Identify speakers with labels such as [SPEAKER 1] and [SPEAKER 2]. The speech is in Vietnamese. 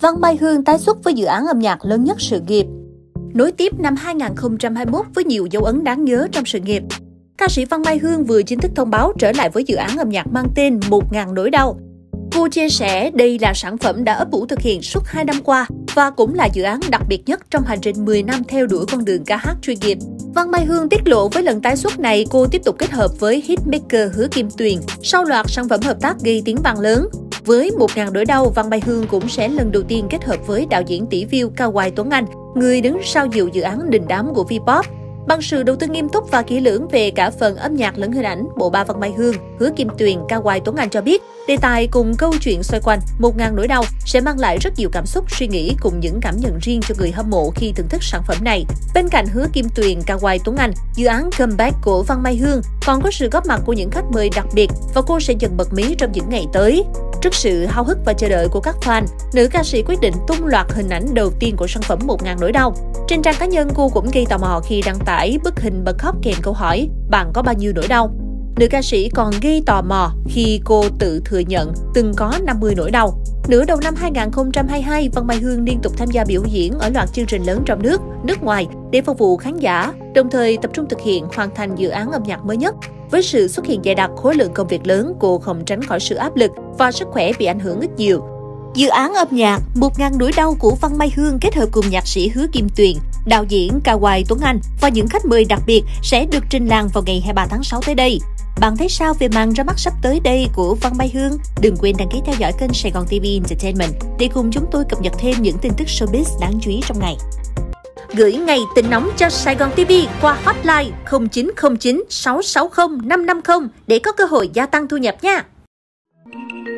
[SPEAKER 1] Văn Mai Hương tái xuất với dự án âm nhạc lớn nhất sự nghiệp. Nối tiếp năm 2021 với nhiều dấu ấn đáng nhớ trong sự nghiệp. Ca sĩ Văn Mai Hương vừa chính thức thông báo trở lại với dự án âm nhạc mang tên 1000 nỗi đau. Cô chia sẻ đây là sản phẩm đã ấp ủ thực hiện suốt 2 năm qua và cũng là dự án đặc biệt nhất trong hành trình 10 năm theo đuổi con đường ca hát chuyên nghiệp. Văn Mai Hương tiết lộ với lần tái xuất này, cô tiếp tục kết hợp với hitmaker Hứa Kim Tuyền sau loạt sản phẩm hợp tác gây tiếng vang lớn. Với 1000 nỗi đau, Văn Mai Hương cũng sẽ lần đầu tiên kết hợp với đạo diễn tỷ view Cao Hoài Tuấn Anh, người đứng sau nhiều dự án đình đám của Vpop. Bằng sự đầu tư nghiêm túc và kỹ lưỡng về cả phần âm nhạc lẫn hình ảnh, bộ ba Văn Mai Hương, Hứa Kim Tuyền, Cao Hoài Tuấn Anh cho biết, đề tài cùng câu chuyện xoay quanh 1000 nỗi đau sẽ mang lại rất nhiều cảm xúc, suy nghĩ cùng những cảm nhận riêng cho người hâm mộ khi thưởng thức sản phẩm này. Bên cạnh Hứa Kim Tuyền, Cao Hoài Tuấn Anh, dự án comeback của Văn Mai Hương còn có sự góp mặt của những khách mời đặc biệt và cô sẽ dần bật mí trong những ngày tới. Trước sự háo hức và chờ đợi của các fan, nữ ca sĩ quyết định tung loạt hình ảnh đầu tiên của sản phẩm 1000 nỗi đau. Trên trang cá nhân, cô cũng gây tò mò khi đăng tải bức hình bật khóc kèm câu hỏi "Bạn có bao nhiêu nỗi đau?". Nữ ca sĩ còn gây tò mò khi cô tự thừa nhận từng có 50 nỗi đau. Nửa đầu năm 2022, Văn Mai Hương liên tục tham gia biểu diễn ở loạt chương trình lớn trong nước, nước ngoài để phục vụ khán giả, đồng thời tập trung thực hiện hoàn thành dự án âm nhạc mới nhất. Với sự xuất hiện dày đặc, khối lượng công việc lớn, cô không tránh khỏi sự áp lực và sức khỏe bị ảnh hưởng ít nhiều. Dự án âm nhạc 1000 nỗi đau của Văn Mai Hương kết hợp cùng nhạc sĩ Hứa Kim Tuyền, đạo diễn Cao Hoài Tuấn Anh và những khách mời đặc biệt sẽ được trình làng vào ngày 23 tháng 6 tới đây. Bạn thấy sao về màn ra mắt sắp tới đây của Văn Mai Hương? Đừng quên đăng ký theo dõi kênh Sài Gòn TV Entertainment để cùng chúng tôi cập nhật thêm những tin tức showbiz đáng chú ý trong ngày. Gửi ngày tin nóng cho Sài Gòn TV qua hotline 0909 660 550 để có cơ hội gia tăng thu nhập nha!